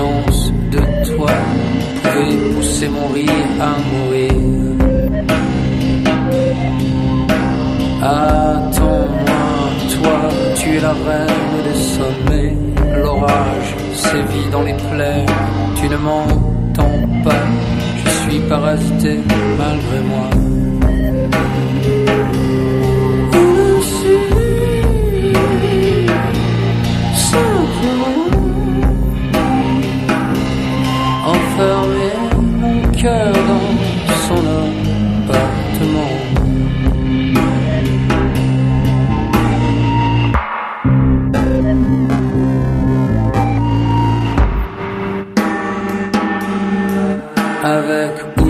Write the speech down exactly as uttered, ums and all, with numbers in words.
silence de toi pouvait pousser mon rire à mourir. Attends-moi, toi, tu es la reine des sommets. L'orage sévit dans les plaines, tu ne m'entends pas. Je suis parasité malgré moi. Enfermer mon cœur dans son appartement. Avec